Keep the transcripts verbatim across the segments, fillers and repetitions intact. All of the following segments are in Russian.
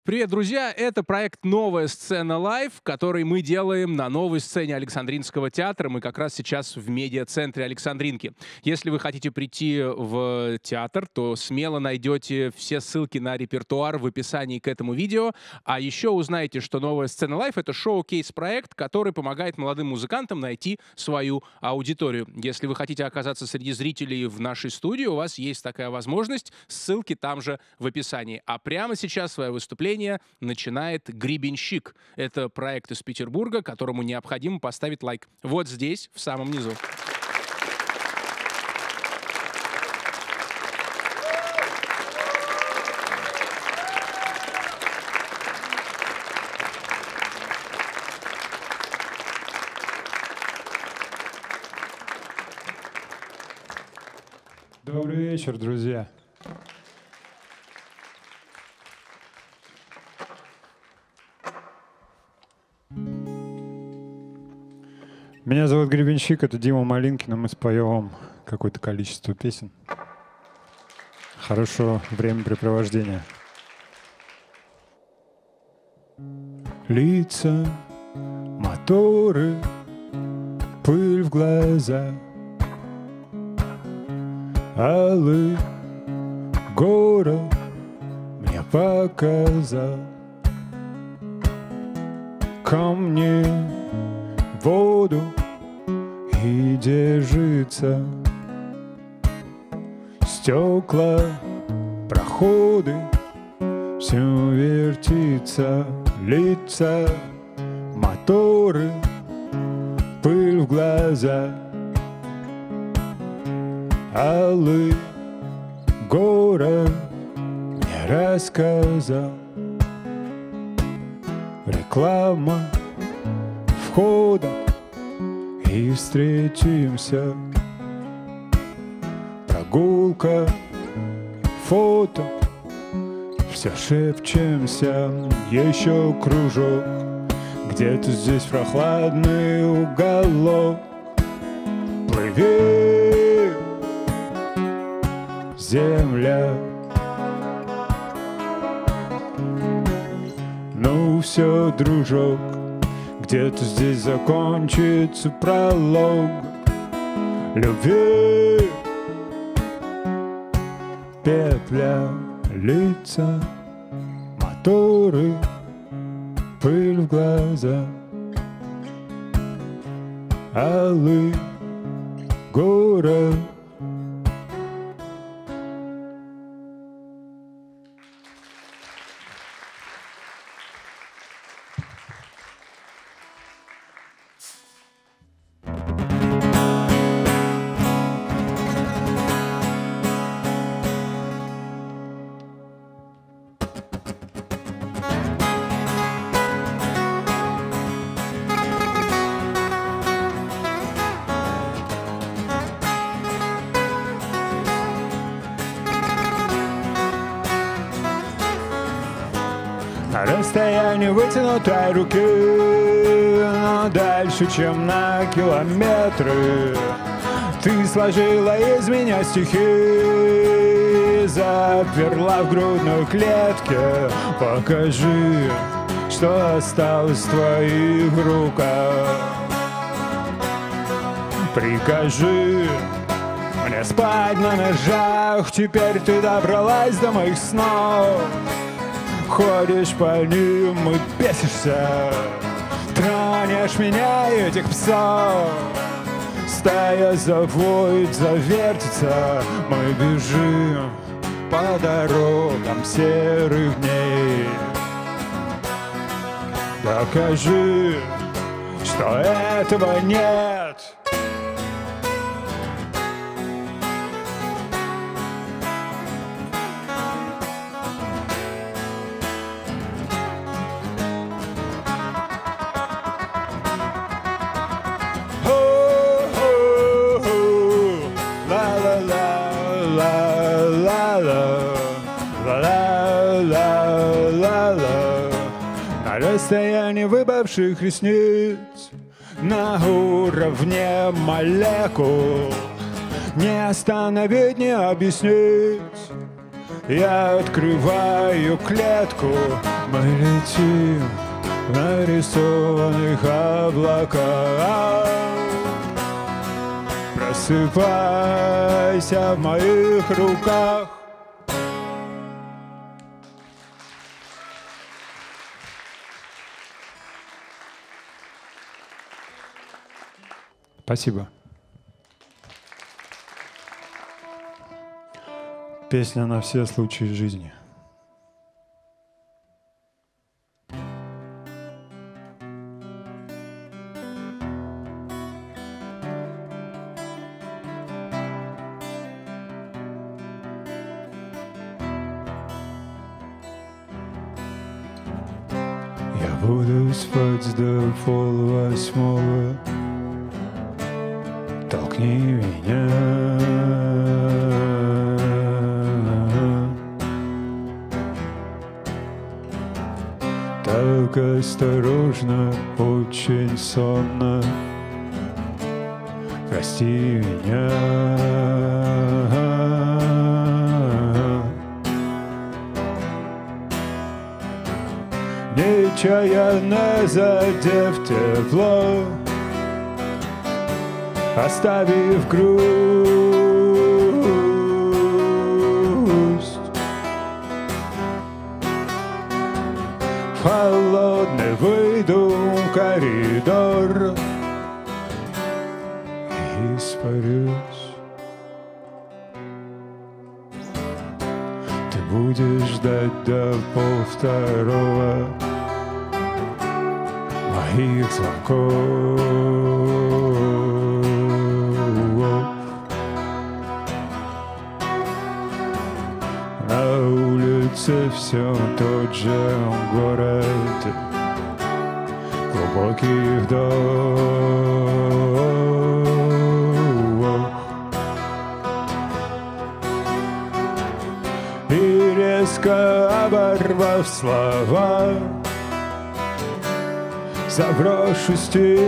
Привет, друзья! Это проект «Новая сцена лайв», который мы делаем на новой сцене Александринского театра. Мы как раз сейчас в медиа-центре Александринки. Если вы хотите прийти в театр, то смело найдете все ссылки на репертуар в описании к этому видео. А еще узнаете, что «Новая сцена лайв» — это шоу-кейс-проект, который помогает молодым музыкантам найти свою аудиторию. Если вы хотите оказаться среди зрителей в нашей студии, у вас есть такая возможность. Ссылки там же в описании. А прямо сейчас свое выступление начинает Гребенщик. Это проект из Петербурга, которому необходимо поставить лайк. Вот здесь, в самом низу. Добрый вечер, друзья. Меня зовут Гребенщик, это Дима Малинкин, и мы споем вам какое-то количество песен. Хорошего времяпрепровождения. Лица, моторы, пыль в глаза, алый город мне показал. Камни, воду и держится, стекла, проходы, все вертится, лица, моторы, пыль в глаза, алый город мне рассказал. Реклама входа и встретимся. Прогулка, фото, все шепчемся. Еще кружок, где-то здесь прохладный уголок. Плыви, земля. Ну все, дружок, где-то здесь закончится пролог любви. Петля, лица, моторы, пыль в глаза, алый город. На расстоянии вытянутой руки, но дальше, чем на километры, ты сложила из меня стихи, заперла в грудной клетке. Покажи, что осталось в твоих руках. Прикажи мне спать на ножах. Теперь ты добралась до моих снов. Ходишь по ним и бесишься, тронешь меня и этих псов. Стая завоет, завертится, мы бежим по дорогам серых дней. Докажи, что этого нет. На расстоянии выпавших ресниц, на уровне молекул, не остановить, не объяснить. Я открываю клетку, мы летим в нарисованных облаках. Просыпайся в моих руках. Спасибо. Песня на все случаи жизни. Я буду спать до полвосьмого. Толкни меня. Так осторожно, очень сонно. Прости меня. Нечаянно задев тепло, оставив грусть. В холодный выйду в коридор и испарюсь. Ты будешь ждать до полвторого моих звонков. На улице все тот же город, глубокий вдох. И резко оборвав слова, заброшу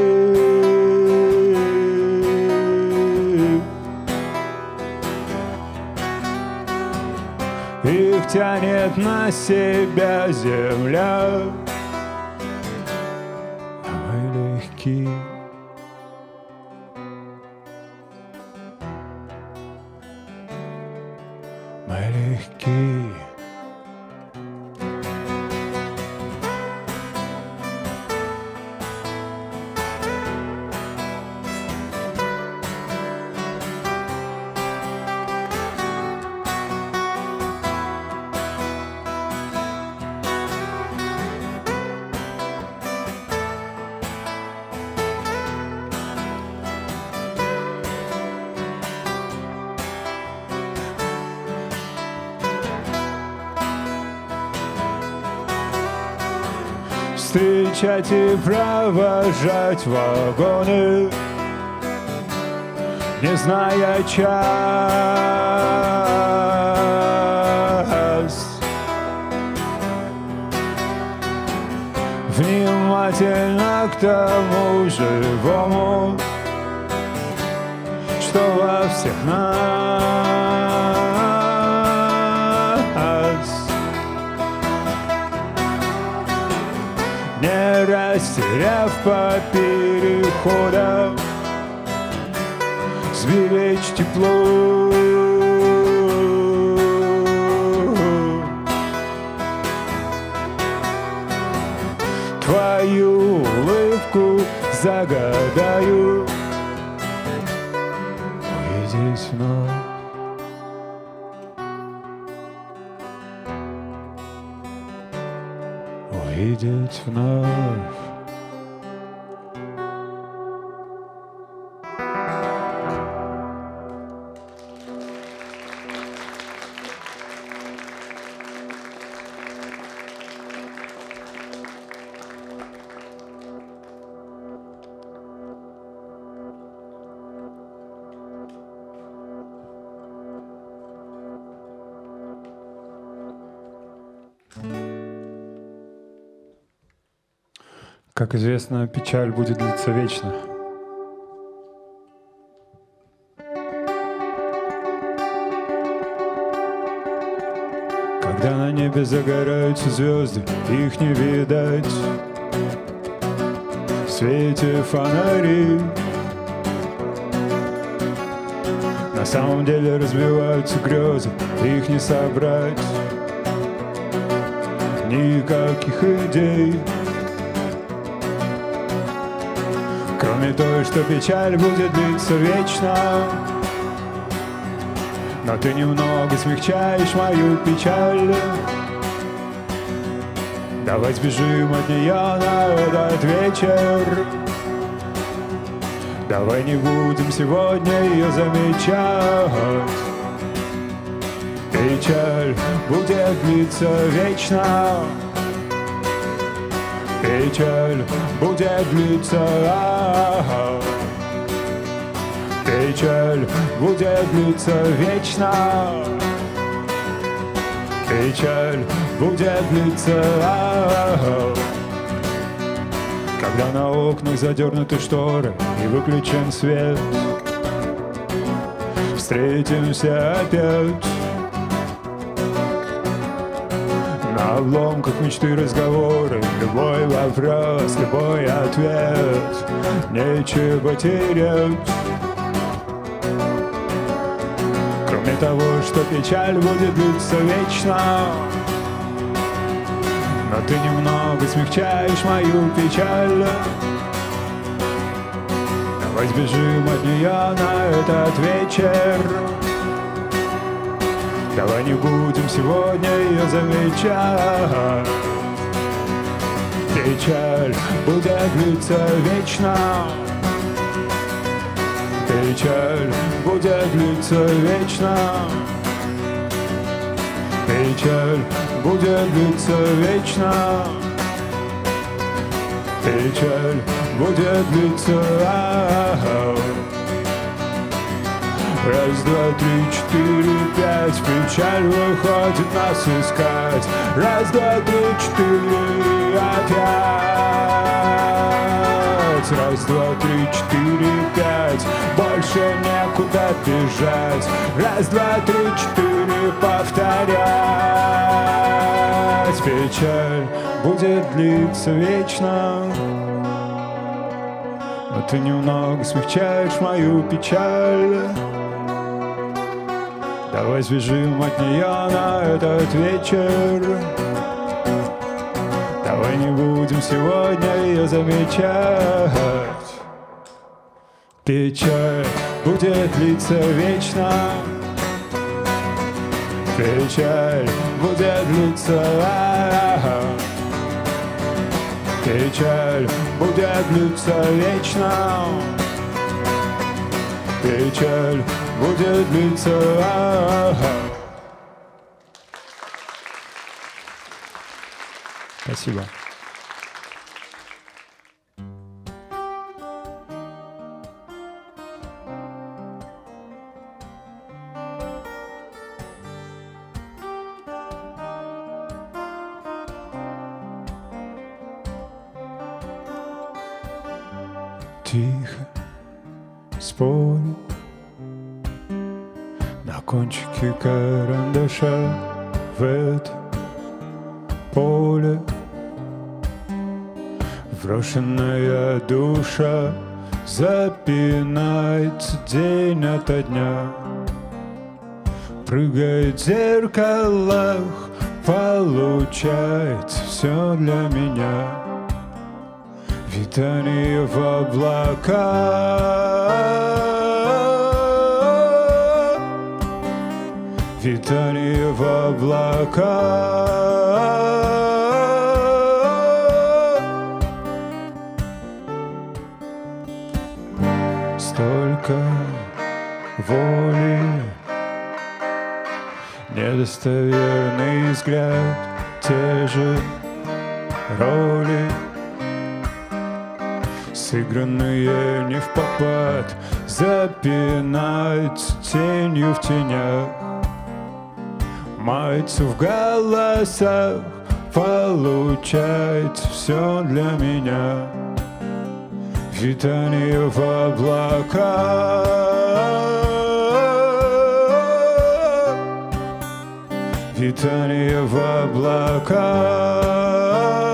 степь. Их тянет на себя земля, а мы легки. Мы легки. Встречать и провожать вагоны, не зная час. Внимательно к тому живому, что во всех нас. Не растеряв по переходам, сберечь тепло. Твою улыбку загадаю, увидеть вновь. Увидеть вновь. Как известно, печаль будет длиться вечно. Когда на небе загораются звезды, их не видать в свете фонарей. На самом деле разбиваются грезы, их не собрать, никаких идей. Кроме той, что печаль будет длиться вечно. Но ты немного смягчаешь мою печаль. Давай сбежим от нее на этот вечер. Давай не будем сегодня ее замечать. Печаль будет длиться вечно. Печаль будет длиться. Печаль будет длиться вечно. Печаль будет длиться. Когда на окнах задернуты шторы и выключен свет, встретимся опять. На обломках мечты разговоры, любой вопрос, любой ответ, нечего терять. Кроме того, что печаль будет длиться вечно. Но ты немного смягчаешь мою печаль. Давай сбежим от нее на этот вечер. Давай не будем сегодня ее замечать. Печаль будет длиться вечно. Печаль будет длиться вечно. Печаль будет длиться вечно. Печаль будет длиться. Раз, два, три, четыре, пять. Печаль выходит нас искать. Раз, два, три, четыре, опять. Раз, два, три, четыре, пять. Больше некуда бежать. Раз, два, три, четыре, повторять. Печаль будет длиться вечно. Но ты немного смягчаешь мою печаль. Давай сбежим от нее на этот вечер. Давай не будем сегодня ее замечать. Печаль будет длиться вечно. Печаль будет длиться. Печаль будет длиться вечно. Печаль будет длиться. Спасибо. Тихо спорит на кончике карандаша в это поле. Брошенная душа запинается день ото дня. Прыгает в зеркалах, получается все для меня. Витание в облаках, витание в облаках. Столько воли, недостоверный взгляд, те же роли, сыгранные не впопад, запинаются тенью в тенях, маются в голосах, получается все для меня. Витание в облаках, витание в облаках.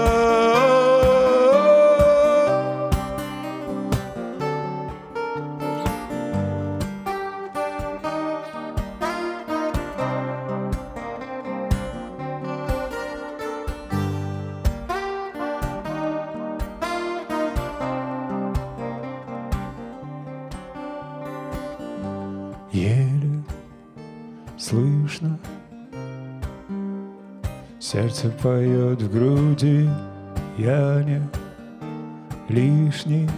Еле слышно, сердце поет в груди, я не лишний,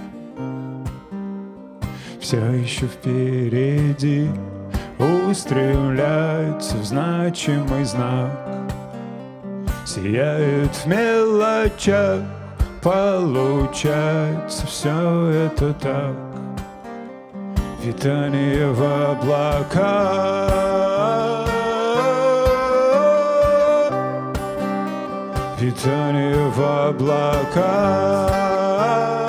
все еще впереди, устремляется в значимый знак, сияет в мелочах, получается все это так. Витание в облаках, витание в облаках,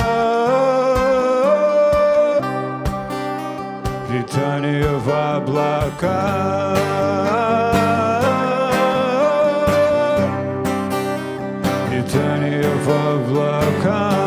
витание в облаках, витание в облаках.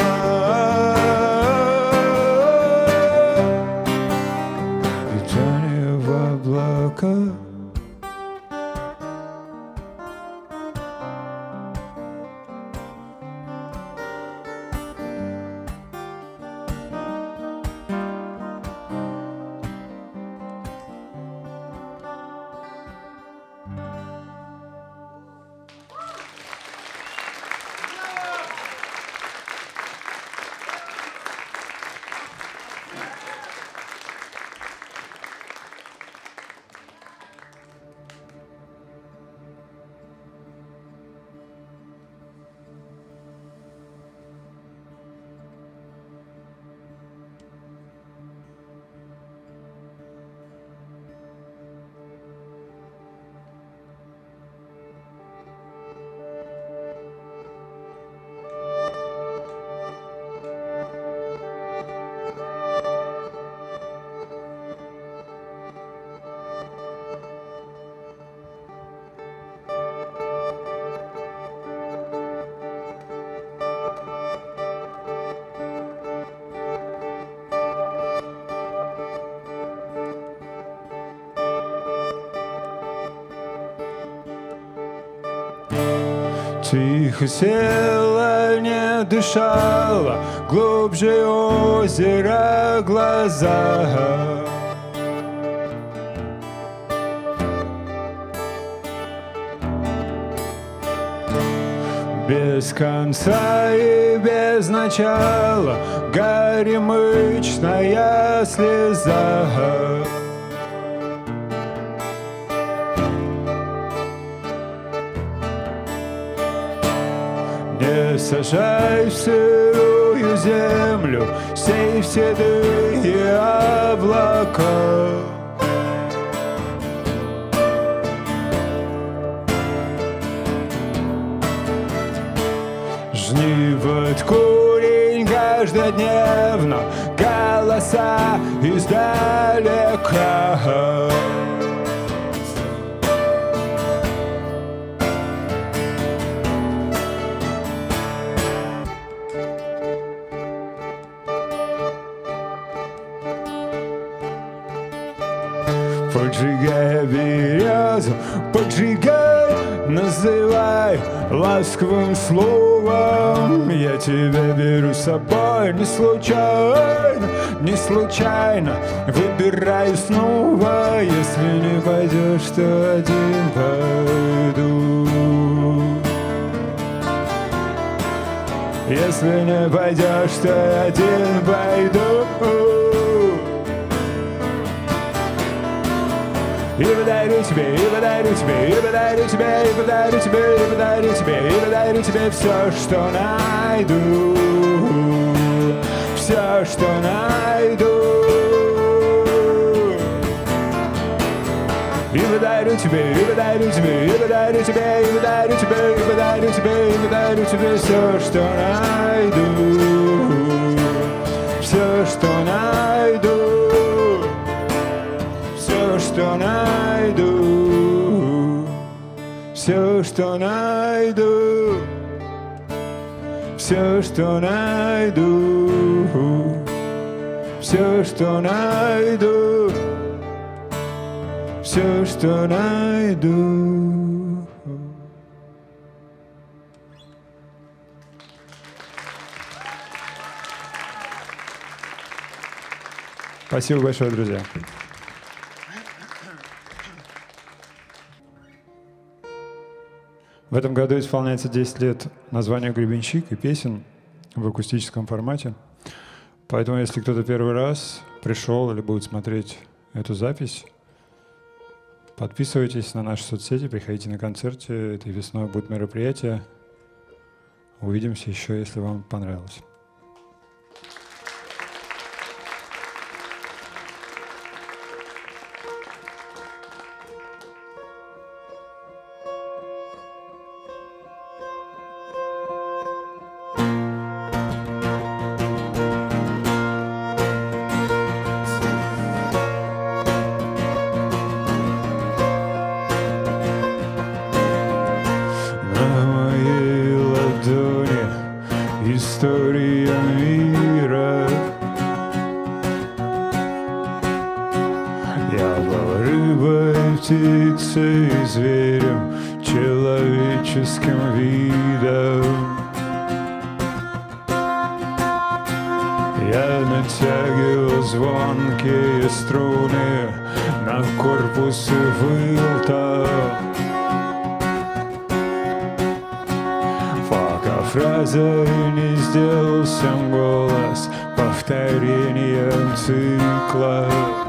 Тихо села, не дышала, глубже озера глаза. Без конца и без начала горемычная слеза. Не сажай в сырую землю, сей в седые облака. Жни вот курень каждодневно, голоса издалека. Поджигай березу, поджигай, называй ласковым словом. Я тебя беру с собой не случайно, не случайно выбираю снова. Если не пойдешь, то один пойду. Если не пойдешь, то один пойду. И подарю тебе, и подарю тебе, и подарю тебе, и подарю тебе, и подарю тебе, и подарю тебе все, что найду, все, что найду. И подарю тебе, и подарю тебе, и подарю тебе, и подарю тебе, и подарю тебе, и подарю тебе все, что найду, все, что найду. Все, что найду. все, что найду, все, что найду, все, что найду, все, что найду. Спасибо большое, друзья. В этом году исполняется десять лет названию «Гребенщик» и песен в акустическом формате. Поэтому, если кто-то первый раз пришел или будет смотреть эту запись, подписывайтесь на наши соцсети, приходите на концерты. Этой весной будет мероприятие. Увидимся еще, если вам понравилось. История мира. Я был рыбой, птицей, зверем, человеческим видом. Я натягивал звонкие струны на корпус и выл так. Фразой не сделал сам голос повторением цикла.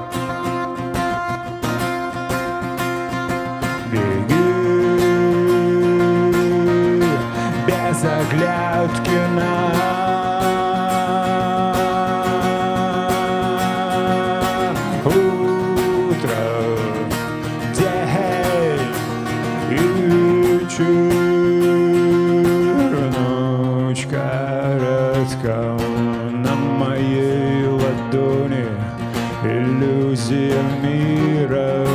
Беги без оглядки на утро, день и вечер. На моей ладони иллюзия мира.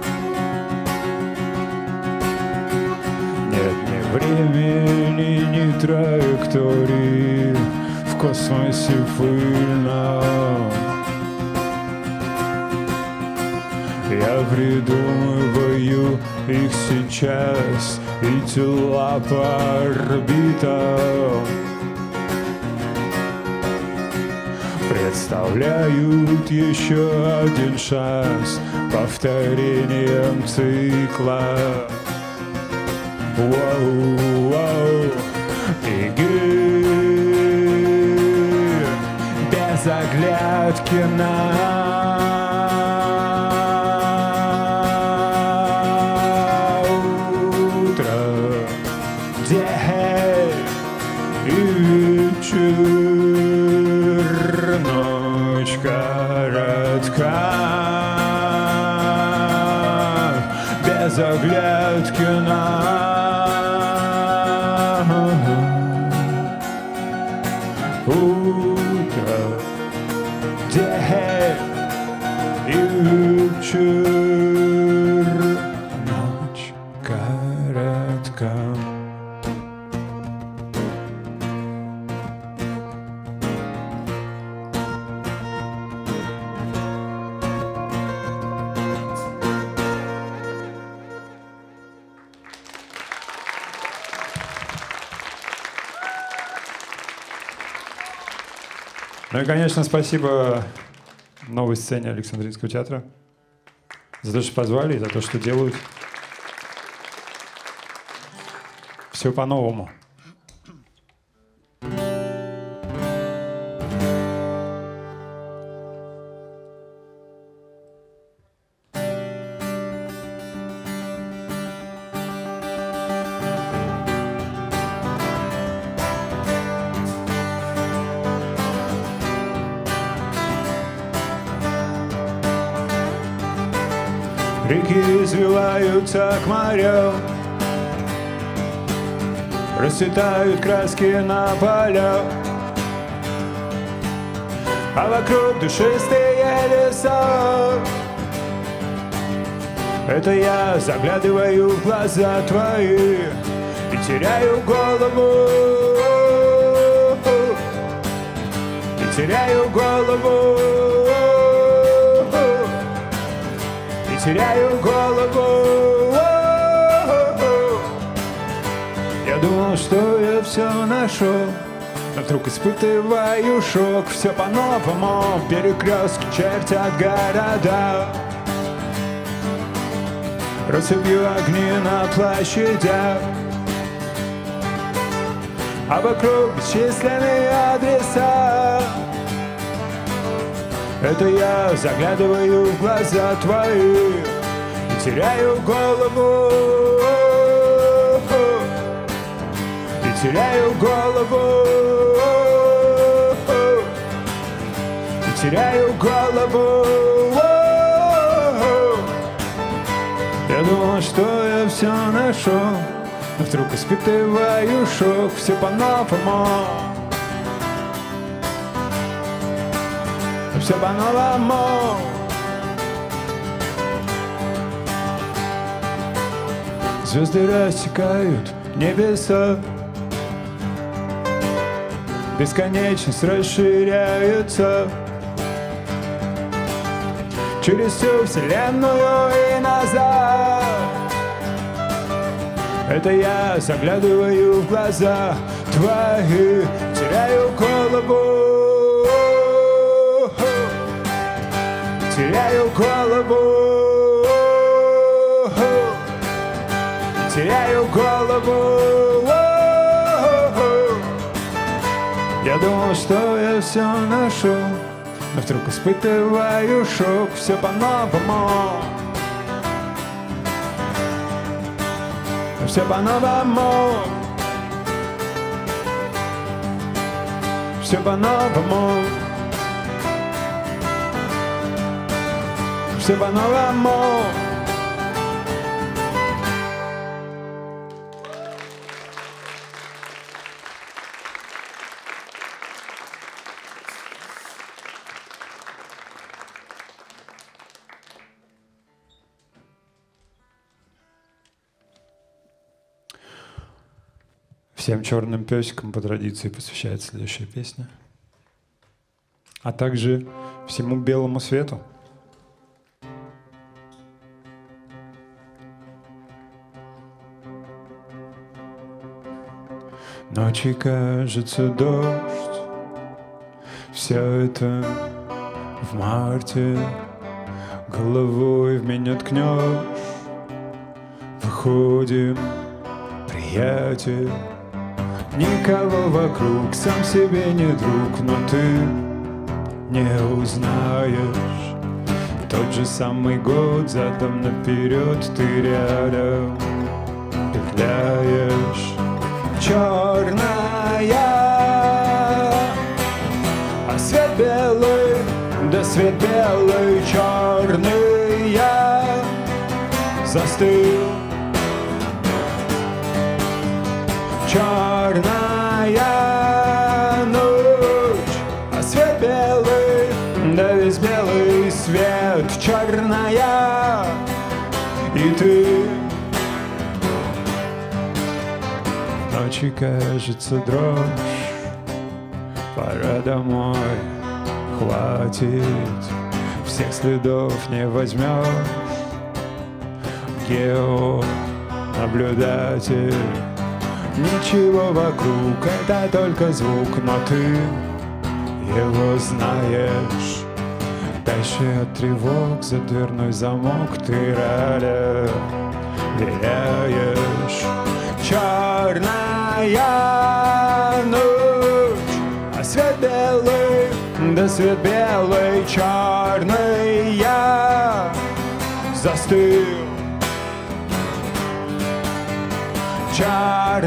Нет ни времени, ни траектории, в космосе пыльно. Я придумываю их сейчас и тела по орбитам представляют еще один шанс повторением цикла. Воу, воу, беги без оглядки на утро, день и вечер. Ночь коротка, без оглядки на утро, день и вечер. Ночь коротка. Ну и, конечно, спасибо новой сцене Александринского театра за то, что позвали, и за то, что делают. Все по-новому. Реки извиваются к морю, расцветают краски на полях, а вокруг душистые леса. Это я заглядываю в глаза твои и теряю голову, и теряю голову, и теряю голову. Я думал, что я все нашел, но вдруг испытываю шок. Все по-новому, перекрестки чертят города, россыпью огни на площадях, а вокруг бесчисленные адреса. Это я заглядываю в глаза твои и теряю голову, и теряю голову, и теряю голову. Я думал, что я все нашел, но вдруг испытываю шок. Все по-новому, все по-новому. Звезды рассекают небеса, бесконечность расширяется через всю вселенную и назад. Это я заглядываю в глаза твои, теряю голову, теряю голову, теряю голову. Я думал, что я все нашел, но вдруг испытываю шок. Все по-новому, все по-новому, все по-новому, все по-новому. Всем черным песикам по традиции посвящается следующая песня, а также всему белому свету. Ночи кажется дождь, все это в марте, головой в меня ткнешь. Выходим, приятель, никого вокруг, сам себе не друг, но ты не узнаешь. Тот же самый год, задом наперед, ты рядом петляешь. Черная, а свет белый, да свет белый, черный я застыл. Черная ночь, а свет белый, да весь белый свет, черная, и ты. Ночи кажется дрожь, пора домой, хватит, всех следов не возьмешь. Геонаблюдатель, ничего вокруг, это только звук, но ты его знаешь. Дальше от тревог за дверной замок ты рада виляешь. Черная ночь, а свет белый, да свет белый, черный я застыл. Черная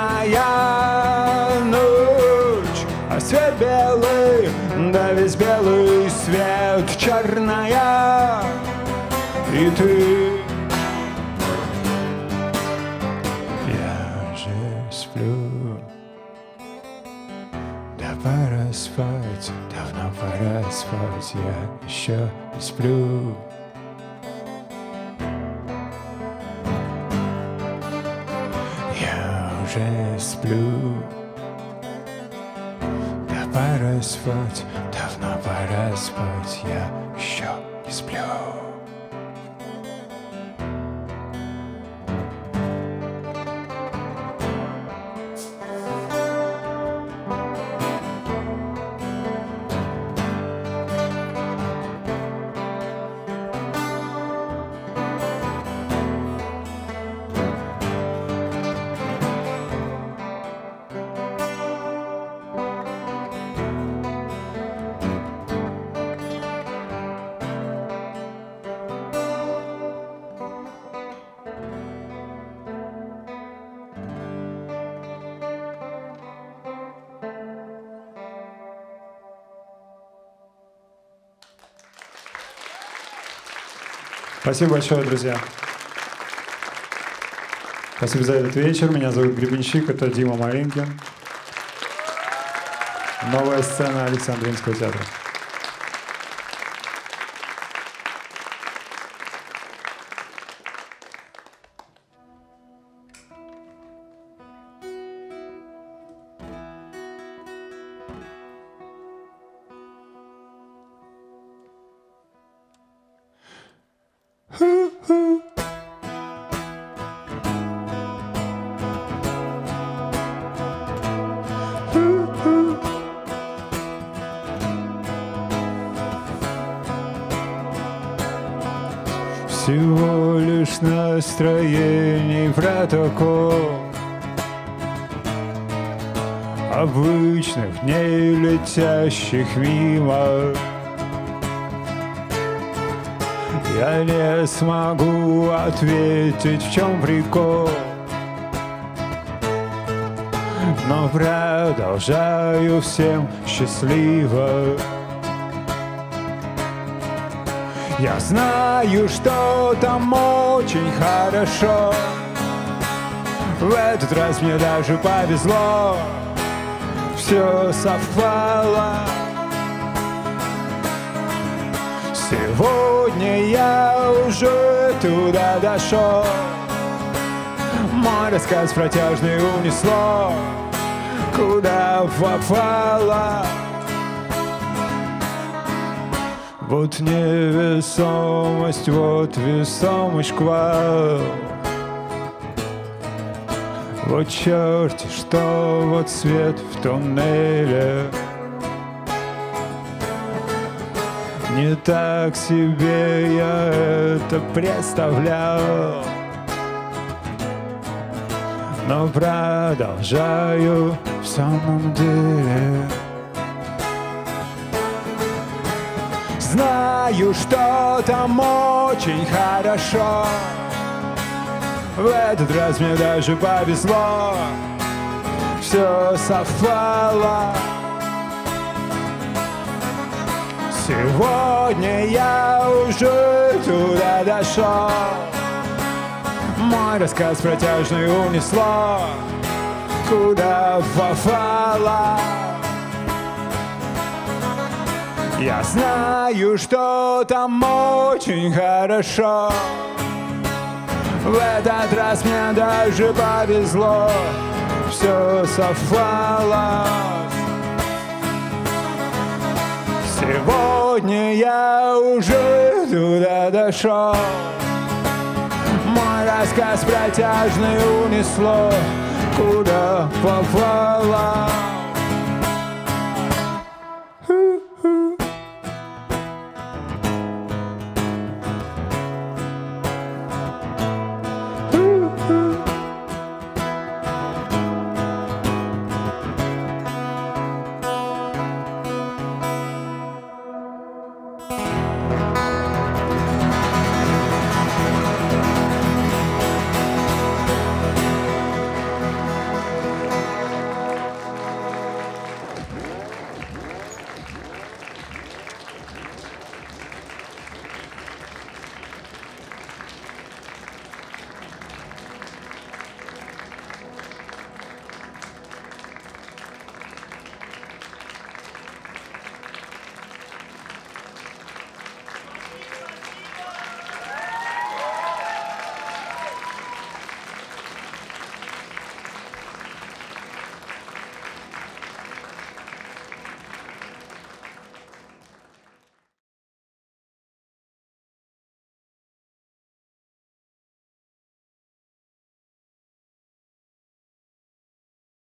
ночь, а свет белый, да весь белый свет, черная, и ты. Я же сплю, да пора спать, давно пора спать, я еще сплю. не сплю. Да пора спать, давно пора спать, я еще не сплю. Спасибо большое, друзья. Спасибо за этот вечер. Меня зовут Гребенщик, это Дима Малинкин. Новая сцена Александринского театра. Всего лишь настроений протокол обычных дней, летящих мимо. Я не смогу ответить, в чем прикол, но продолжаю всем счастливо. Я знаю, что там очень хорошо. В этот раз мне даже повезло, все совпало. Сегодня я уже туда дошел. Мой рассказ протяжный унесло, куда попало. Вот невесомость, вот весомый шквал. Вот черти что, вот свет в туннеле. Не так себе я это представлял, но продолжаю в самом деле. Знаю, что там очень хорошо. В этот раз мне даже повезло, все совпало. Сегодня я уже туда дошел. Мой рассказ протяжный унесло, куда попало. Я знаю, что там очень хорошо. В этот раз мне даже повезло, все совпало. Сегодня я уже туда дошел. Мой рассказ протяжный унесло, куда попало.